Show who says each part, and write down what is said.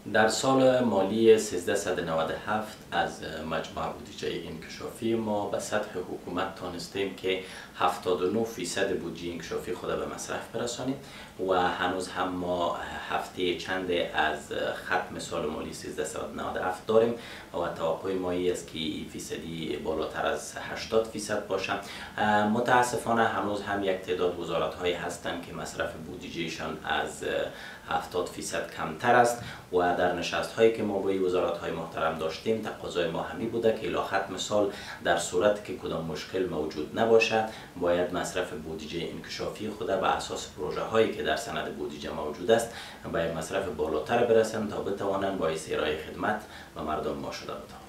Speaker 1: در سال مالی 1397 از مجمع بودجه انکشافی ما به سطح حکومت تانستیم که 79% بودجه انکشافی خود به مصرف برسانیم و هنوز هم ما هفته چند از ختم سال مالی 1397 داریم و توقع ما است که این فیصدی بالاتر از 80% باشه. متاسفانه هنوز هم یک تعداد وزارت هایی هستند که مصرف بودجهشان از 70% کمتر است و در نشست هایی که ما با این وزارت های محترم داشتیم تقاضای ما همی بوده که الی ختم سال در صورت که کدام مشکل موجود نباشد باید مصرف بودجه انکشافی خود به اساس پروژه هایی که در سند بودجه موجود است باید مصرف بالاتر برسند تا بتوانند با ارائه خدمت و مردم ما شده بتوانند.